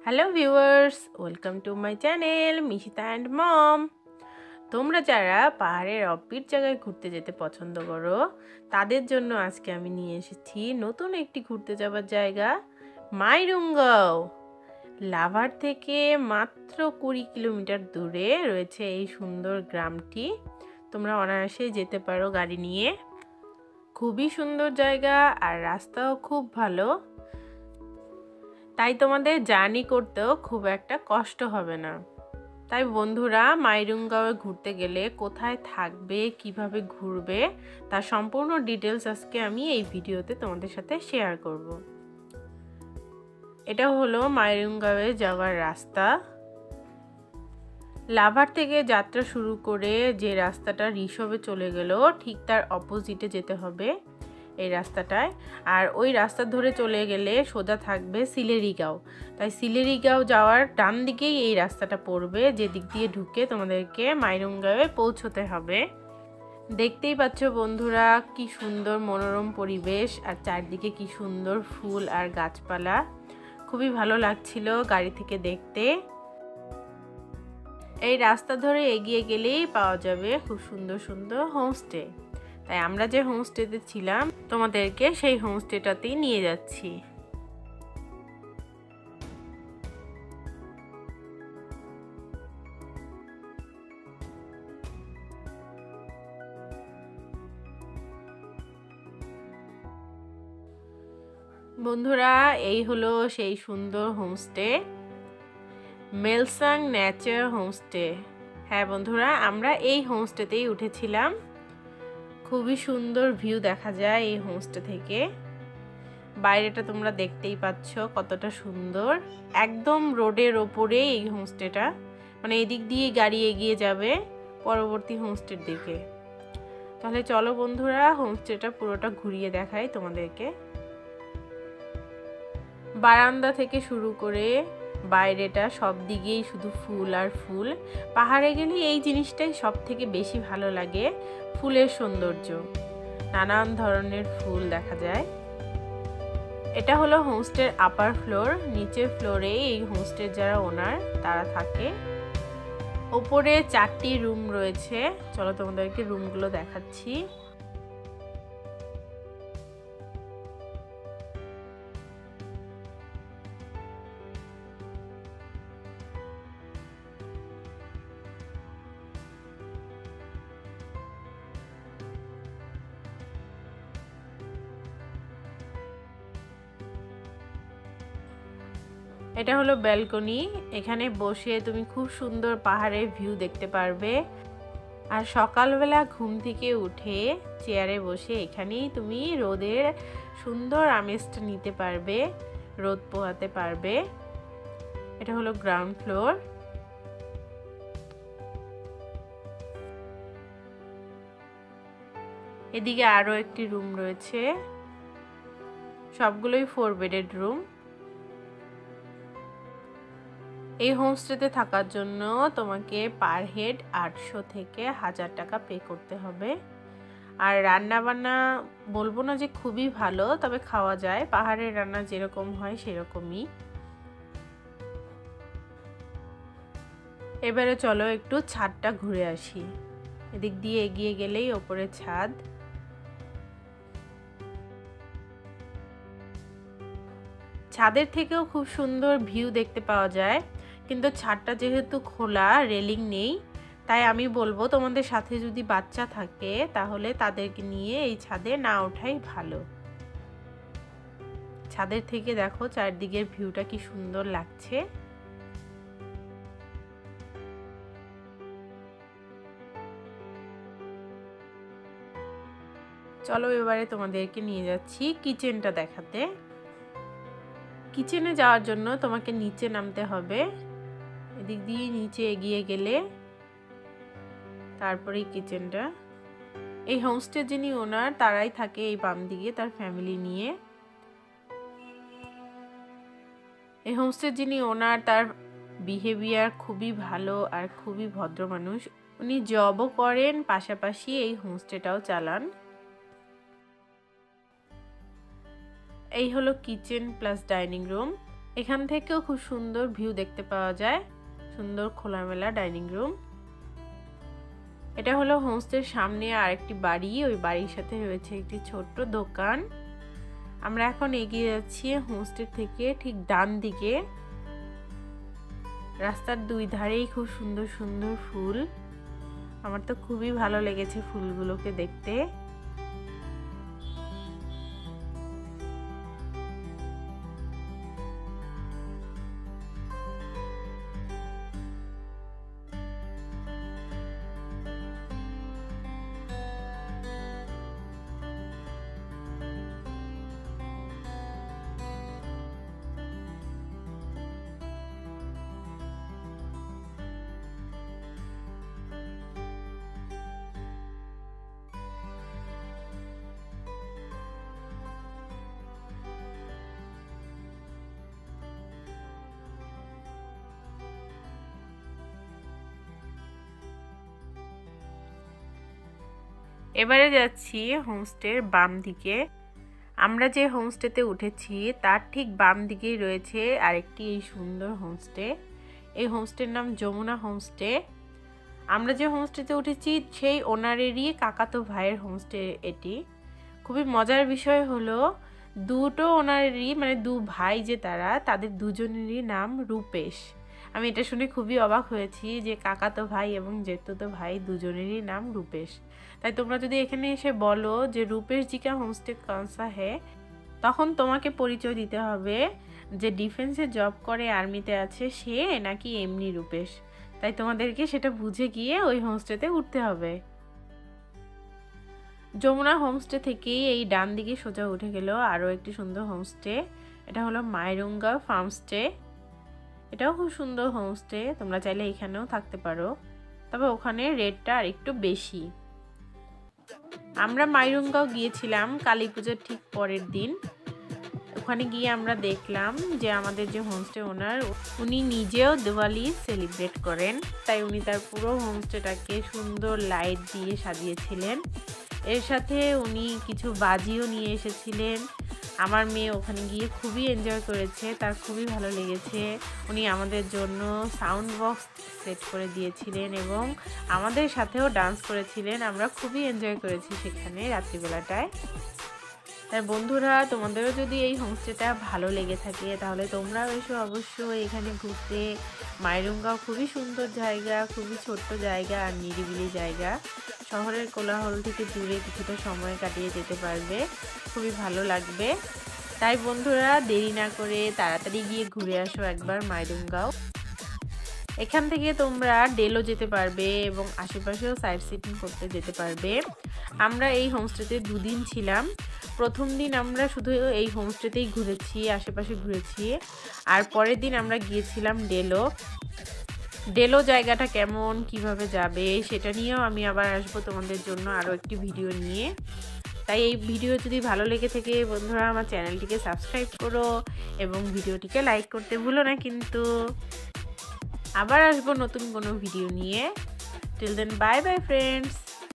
Hello viewers, welcome to my channel Mishita and mom. তোমরা যারা পাহাড়ের অফবিট জায়গায় ঘুরতে যেতে পছন্দ করো তাদের জন্য আজকে আমি নিয়ে এসেছি নতুন একটি ঘুরতে যাওয়ার জায়গা, মাইরুং গাঁও। লাভার থেকে মাত্র 20 কিলোমিটার দূরে রয়েছে এই সুন্দর গ্রামটি। তোমরা অনায়াসেই যেতে পারো গাড়ি নিয়ে। খুবই সুন্দর জায়গা আর রাস্তাও খুব ভালো, তাই তোমাদের জার্নি করতেও খুব একটা কষ্ট হবে না। তাই বন্ধুরা, মাইরুং গাঁওয়ে ঘুরতে গেলে কোথায় থাকবে, কিভাবে ঘুরবে, তার সম্পূর্ণ ডিটেলস আজকে আমি এই ভিডিওতে তোমাদের সাথে শেয়ার করব। এটা হলো মাইরুং গাঁওয়ে যাওয়ার রাস্তা। লাভার থেকে যাত্রা শুরু করে যে রাস্তাটা ঋষভে চলে গেল, ঠিক তার অপোজিটে যেতে হবে এই রাস্তাটায়। আর ওই রাস্তা ধরে চলে গেলে সোজা থাকবে সিলেরিগাঁও। তাই সিলেরিগাঁও যাওয়ার ডান দিকেই এই রাস্তাটা পড়বে, যে দিক দিয়ে ঢুকে তোমাদেরকে মাইরুং গাঁওয়ে পৌঁছতে হবে। দেখতেই পাচ্ছ বন্ধুরা, কি সুন্দর মনোরম পরিবেশ আর চারদিকে কি সুন্দর ফুল আর গাছপালা। খুবই ভালো লাগছিল গাড়ি থেকে দেখতে। এই রাস্তা ধরে এগিয়ে গেলেই পাওয়া যাবে খুব সুন্দর সুন্দর হোমস্টে। তাই আমরা যে হোমস্টেতে ছিলাম তোমাদেরকে সেই হোমস্টেটাতেই নিয়ে যাচ্ছি। বন্ধুরা, এই হলো সেই সুন্দর হোমস্টে, মেলসাং নেচার হোমস্টে। হ্যাঁ বন্ধুরা, আমরা এই হোমস্টেতেই উঠেছিলাম। খুবই সুন্দর ভিউ দেখা যায় এই হোমস্টে থেকে। বাইরেটা তোমরা দেখতেই পাচ্ছ কতটা সুন্দর। একদম রোডের ওপরে এই হোমস্টেটা, মানে এদিক দিয়ে গাড়ি এগিয়ে যাবে পরবর্তী হোমস্টের দিকে। তাহলে চলো বন্ধুরা, হোমস্টেটা পুরোটা ঘুরিয়ে দেখাই তোমাদেরকে। বারান্দা থেকে শুরু করে বাইরেটা সব দিকেই শুধু ফুল আর ফুল। পাহাড়ে গেলে এই জিনিসটাই সব থেকে বেশি ভালো লাগে, ফুলের সৌন্দর্য। নানান ধরনের ফুল দেখা যায়। এটা হলো হোমস্টের আপার ফ্লোর। নিচের ফ্লোরে এই হোমস্টের যারা ওনার তারা থাকে। ওপরে 4টি রুম রয়েছে। চলো তোমাদেরকে রুমগুলো দেখাচ্ছি। এটা হলো ব্যালকনি। এখানে বসে তুমি খুব সুন্দর পাহাড়ের ভিউ দেখতে পারবে। আর সকালবেলা ঘুম থেকে উঠে চেয়ারে বসে এখানেই তুমি রোদের সুন্দর আমেজটা নিতে পারবে, রোদ পোহাতে পারবে। এটা হলো গ্রাউন্ড ফ্লোর। এদিকে আরো একটি রুম রয়েছে। সবগুলোই 4 বেডেড রুম। এই হোমস্টেতে থাকার জন্য তোমাকে পার হেড 800 থেকে 1000 টাকা পে করতে হবে। আর রান্না বান্না বলবো না যে খুবই ভালো, তবে খাওয়া যায়। পাহাড়ের রান্না যেরকম হয় সেরকমই। এবারে চলো একটু ছাদটা ঘুরে আসি। এদিক দিয়ে এগিয়ে গেলেই ওপরে ছাদ। ছাদের থেকেও খুব সুন্দর ভিউ দেখতে পাওয়া যায়, কিন্তু ছাদটা যেহেতু খোলা, রেলিং নেই, তাই আমি বলবো তোমাদের সাথে যদি বাচ্চা থাকে তাহলে তাদেরকে নিয়ে এই ছাদে না ওঠাই ভালো। ছাদের থেকে দেখো চারদিকের ভিউটা কি সুন্দর লাগছে। চলো এবারে তোমাদেরকে নিয়ে যাচ্ছি কিচেনটা দেখাতে। কিচেনে যাওয়ার জন্য তোমাকে নিচে নামতে হবে। এদিক দিয়ে নিচে এগিয়ে গেলে তারপরে কিচেনটা। এই হোমস্টে যিনি ওনার তারাই থাকে এই বাম দিকে তার ফ্যামিলি নিয়ে। এই হোমস্টে যিনি ওনার তার বিহেভিয়ার খুবই ভালো আর খুবই ভদ্র মানুষ। উনি জবও করেন, পাশাপাশি এই হোমস্টেটাও চালান। এই হলো কিচেন প্লাস ডাইনিং রুম। এখান থেকেও খুব সুন্দর ভিউ দেখতে পাওয়া যায়, সুন্দর খোলামেলা ডাইনিং রুম। এটা হলো হোমস্টের সামনে আরেকটি বাড়ি, ওই বাড়ির সাথে রয়েছে একটি ছোট্ট দোকান। আমরা এখন এগিয়ে যাচ্ছি হোমস্টে থেকে ঠিক ডান দিকে। রাস্তার দুই ধারেই খুব সুন্দর সুন্দর ফুল, আমার তো খুবই ভালো লেগেছে ফুলগুলোকে দেখতে। এবারে যাচ্ছি হোমস্টের বাম দিকে। আমরা যে হোমস্টেতে উঠেছি তার ঠিক বাম দিকেই রয়েছে আরেকটি এই সুন্দর হোমস্টে। এই হোমস্টের নাম যমুনা হোমস্টে। আমরা যে হোমস্টেতে উঠেছি সেই ওনারেরই কাকাতো ভাইয়ের হোমস্টে এটি। খুবই মজার বিষয় হলো দুটো ওনারেরই মানে দু ভাই যে তাদের দুজনেরই নাম রূপেশ। আমি এটা শুনে খুবই অবাক হয়েছি যে কাকাতো ভাই এবং জেঠুতো ভাই দুজনেরই নাম রূপেশ। তাই তোমরা যদি এখানে এসে বলো যে রূপেশ জি কা হোমস্টে কনসা হে, তখন তোমাকে পরিচয় দিতে হবে যে ডিফেন্সে জব করে, আর্মিতে আছে সে নাকি এমনি রূপেশ। তাই তোমাদেরকে সেটা বুঝে গিয়ে ওই হোমস্টেতে উঠতে হবে। যমুনা হোমস্টে থেকেই এই ডান দিকে সোজা উঠে গেল আরও একটি সুন্দর হোমস্টে। এটা হলো মাইরুং গাঁও ফার্মস্টে। এটাও খুব সুন্দর হোমস্টে, তোমরা চাইলে এখানেও থাকতে পারো, তবে ওখানে রেটটা আর একটু বেশি। আমরা মাইরুং গাঁও গিয়েছিলাম কালী পুজোর ঠিক পরের দিন। ওখানে গিয়ে আমরা দেখলাম যে আমাদের যে হোমস্টে ওনার উনি নিজেও দিওয়ালি সেলিব্রেট করেন, তাই উনি তার পুরো হোমস্টেটাকে সুন্দর লাইট দিয়ে সাজিয়েছিলেন। এর সাথে উনি কিছু বাজিও নিয়ে এসেছিলেন। আমার মেয়ে ওখানে গিয়ে খুবই এনজয় করেছে, তার খুবই ভালো লেগেছে। উনি আমাদের জন্য সাউন্ড বক্স সেট করে দিয়েছিলেন এবং আমাদের সাথেও ডান্স করেছিলেন। আমরা খুবই এনজয় করেছি সেখানে রাত্রিবেলাটায়। তাই বন্ধুরা, তোমাদেরও যদি এই হোমস্টেটা ভালো লেগে থাকে তাহলে তোমরাও এসো অবশ্যই এখানে ঘুরতে। মাইরুং গাঁও খুবই সুন্দর জায়গা, খুবই ছোট্ট জায়গা আর নিরিবিলি জায়গা। শহরের কোলাহল থেকে দূরে কিছুটা সময় কাটিয়ে যেতে পারবে, খুবই ভালো লাগবে। তাই বন্ধুরা, দেরি না করে তাড়াতাড়ি গিয়ে ঘুরে আসো একবার মাইরুং গাঁও। এখান থেকে তোমরা ডেলও যেতে পারবে এবং আশেপাশেও সাইট সিটিং করতে যেতে পারবে। আমরা এই হোমস্টেতে 2 দিন ছিলাম। প্রথম দিন আমরা শুধু এই হোমস্টেতেই ঘুরেছি, আশেপাশে ঘুরেছি, আর পরের দিন আমরা গিয়েছিলাম ডেলো জায়গাটা কেমন, কিভাবে যাবে সেটা নিয়েও আমি আবার আসবো তোমাদের জন্য আরও একটি ভিডিও নিয়ে। তাই এই ভিডিও যদি ভালো লেগে থাকে বন্ধুরা, আমার চ্যানেলটিকে সাবস্ক্রাইব করো এবং ভিডিওটিকে লাইক করতে ভুলো না কিন্তু। আবার আসবো নতুন কোনো ভিডিও নিয়ে। Till then bye bye friends.